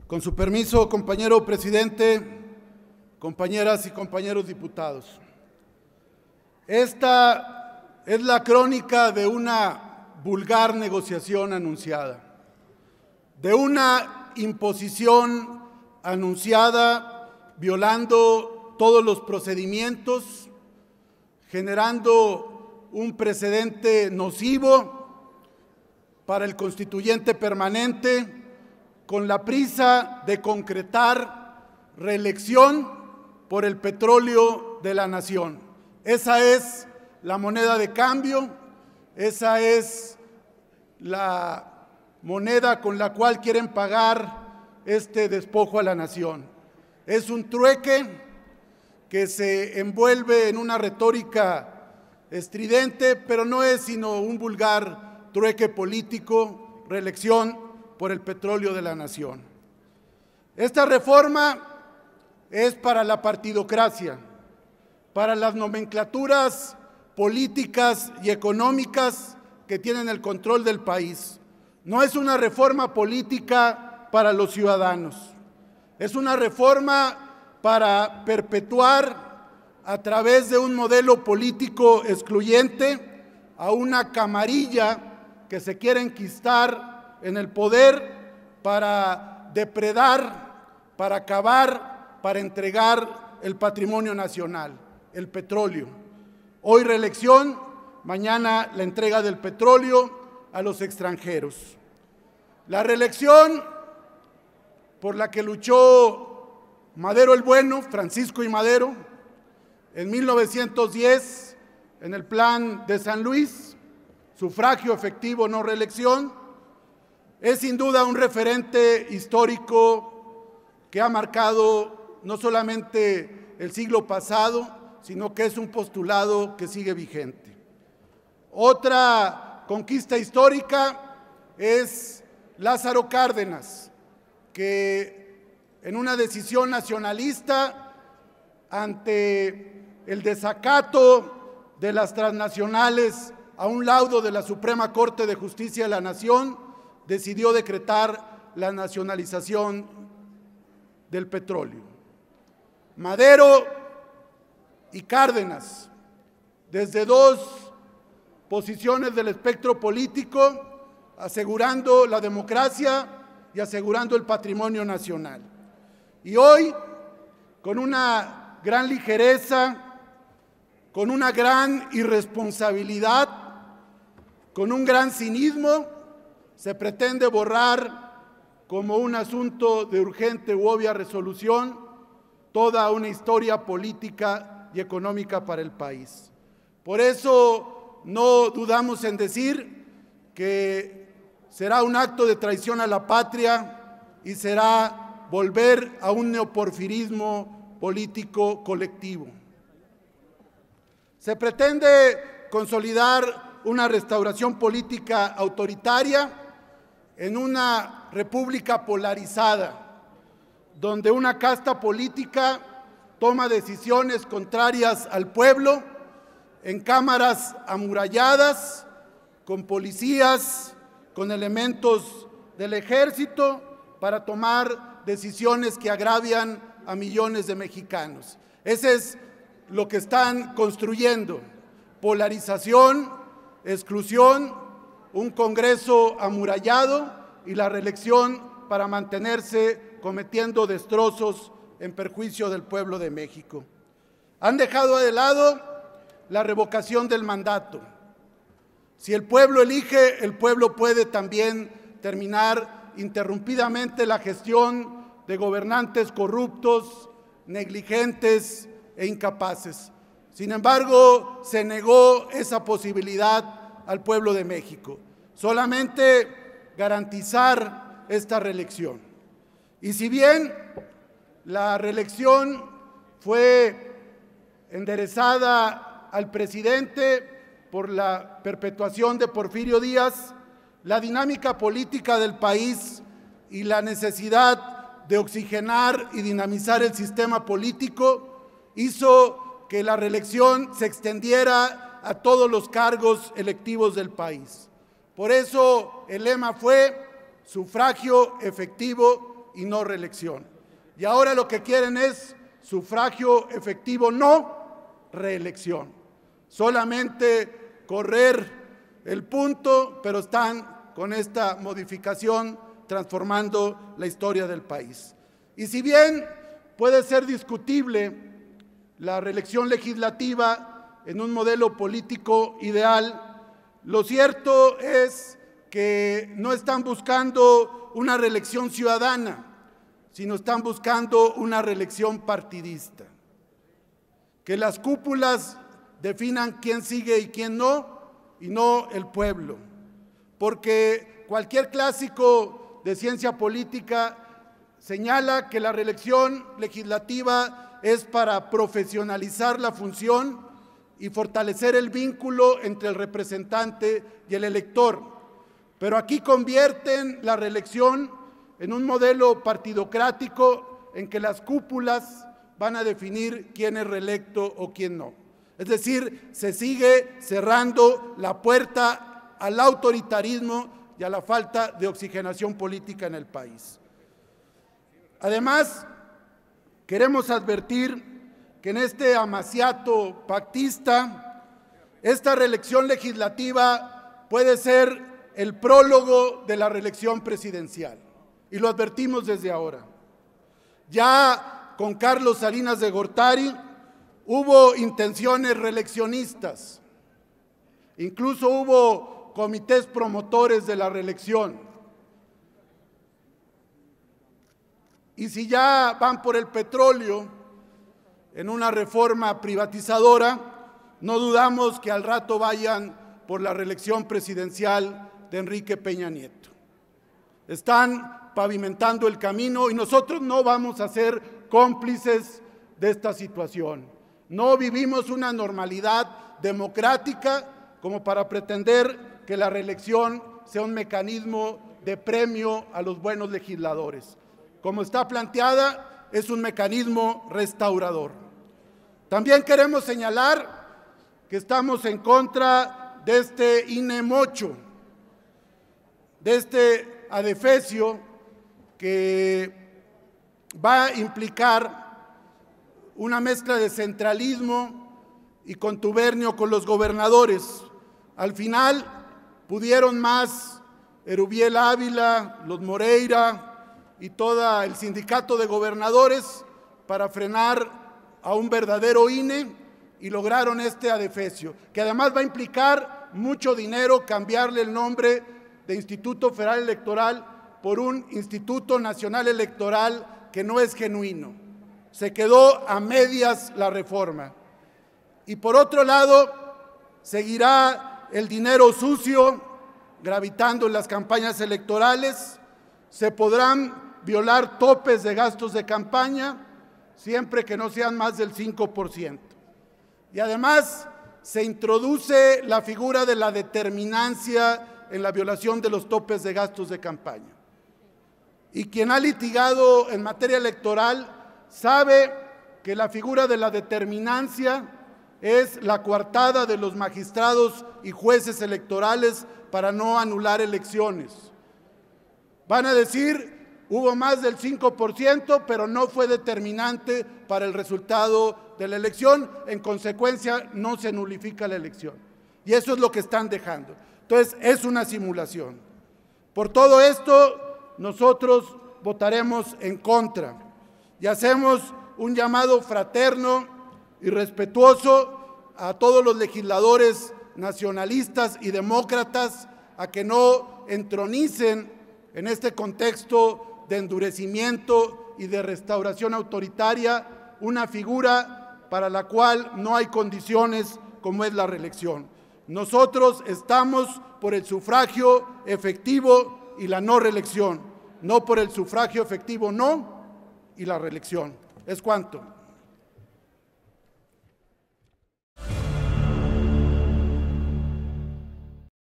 Con su permiso, compañero presidente, compañeras y compañeros diputados. Esta es la crónica de una vulgar negociación anunciada, de una imposición anunciada violando todos los procedimientos, generando un precedente nocivo para el constituyente permanente, con la prisa de concretar reelección por el petróleo de la nación. Esa es la moneda de cambio, esa es la moneda con la cual quieren pagar este despojo a la nación. Es un trueque que se envuelve en una retórica estridente, pero no es sino un vulgar trueque político, reelección por el petróleo de la nación. Esta reforma es para la partidocracia, para las nomenclaturas políticas y económicas que tienen el control del país. No es una reforma política para los ciudadanos. Es una reforma para perpetuar a través de un modelo político excluyente a una camarilla que se quiere enquistar en el poder para depredar, para acabar, para entregar el patrimonio nacional, el petróleo. Hoy reelección, mañana la entrega del petróleo a los extranjeros. La reelección por la que luchó Madero el Bueno, Francisco I. Madero, en 1910, en el Plan de San Luis, sufragio efectivo, no reelección, es sin duda un referente histórico que ha marcado no solamente el siglo pasado, sino que es un postulado que sigue vigente. Otra conquista histórica es Lázaro Cárdenas, que en una decisión nacionalista ante el desacato de las transnacionales a un laudo de la Suprema Corte de Justicia de la Nación, decidió decretar la nacionalización del petróleo. Madero y Cárdenas, desde dos posiciones del espectro político, asegurando la democracia y asegurando el patrimonio nacional. Y hoy, con una gran ligereza, con una gran irresponsabilidad, con un gran cinismo, se pretende borrar como un asunto de urgente u obvia resolución toda una historia política y económica para el país. Por eso no dudamos en decir que será un acto de traición a la patria y será volver a un neoporfirismo político colectivo. Se pretende consolidar una restauración política autoritaria en una república polarizada, donde una casta política toma decisiones contrarias al pueblo en cámaras amuralladas, con policías, con elementos del ejército, para tomar decisiones que agravian a millones de mexicanos. Ese es lo que están construyendo: polarización, exclusión, un Congreso amurallado y la reelección para mantenerse cometiendo destrozos en perjuicio del pueblo de México. Han dejado de lado la revocación del mandato. Si el pueblo elige, el pueblo puede también terminar interrumpidamente la gestión de gobernantes corruptos, negligentes e incapaces. Sin embargo, se negó esa posibilidad al pueblo de México, solamente garantizar esta reelección. Y si bien la reelección fue enderezada al presidente por la perpetuación de Porfirio Díaz, la dinámica política del país y la necesidad de oxigenar y dinamizar el sistema político hizo que la reelección se extendiera a todos los cargos electivos del país. Por eso el lema fue sufragio efectivo y no reelección. Y ahora lo que quieren es sufragio efectivo, no reelección. Solamente correr el punto, pero están con esta modificación transformando la historia del país. Y si bien puede ser discutible la reelección legislativa en un modelo político ideal, lo cierto es que no están buscando una reelección ciudadana, sino están buscando una reelección partidista. Que las cúpulas definan quién sigue y quién no, y no el pueblo. Porque cualquier clásico de ciencia política señala que la reelección legislativa es para profesionalizar la función y fortalecer el vínculo entre el representante y el elector. Pero aquí convierten la reelección en un modelo partidocrático en que las cúpulas van a definir quién es reelecto o quién no. Es decir, se sigue cerrando la puerta al autoritarismo y a la falta de oxigenación política en el país. Además, queremos advertir que en este amaciato pactista, esta reelección legislativa puede ser el prólogo de la reelección presidencial. Y lo advertimos desde ahora. Ya con Carlos Salinas de Gortari hubo intenciones reeleccionistas, incluso hubo comités promotores de la reelección. Y si ya van por el petróleo en una reforma privatizadora, no dudamos que al rato vayan por la reelección presidencial de Enrique Peña Nieto. Están pavimentando el camino y nosotros no vamos a ser cómplices de esta situación. No vivimos una normalidad democrática como para pretender que la reelección sea un mecanismo de premio a los buenos legisladores. Como está planteada, es un mecanismo restaurador. También queremos señalar que estamos en contra de este INE mocho, de este adefesio que va a implicar una mezcla de centralismo y contubernio con los gobernadores. Al final pudieron más Erubiel Ávila, los Moreira y todo el sindicato de gobernadores para frenar a un verdadero INE y lograron este adefesio, que además va a implicar mucho dinero cambiarle el nombre de Instituto Federal Electoral por un Instituto Nacional Electoral que no es genuino. Se quedó a medias la reforma. Y por otro lado, seguirá el dinero sucio gravitando en las campañas electorales. Se podrán violar topes de gastos de campaña siempre que no sean más del 5%. Y además se introduce la figura de la determinancia en la violación de los topes de gastos de campaña. Y quien ha litigado en materia electoral sabe que la figura de la determinancia es la coartada de los magistrados y jueces electorales para no anular elecciones. Van a decir, hubo más del 5%, pero no fue determinante para el resultado de la elección, en consecuencia no se nulifica la elección. Y eso es lo que están dejando. Entonces, es una simulación. Por todo esto, nosotros votaremos en contra y hacemos un llamado fraterno y respetuoso a todos los legisladores nacionalistas y demócratas a que no entronicen en este contexto de endurecimiento y de restauración autoritaria una figura para la cual no hay condiciones como es la reelección. Nosotros estamos por el sufragio efectivo y la no reelección, no por el sufragio efectivo no y la reelección. Es cuanto.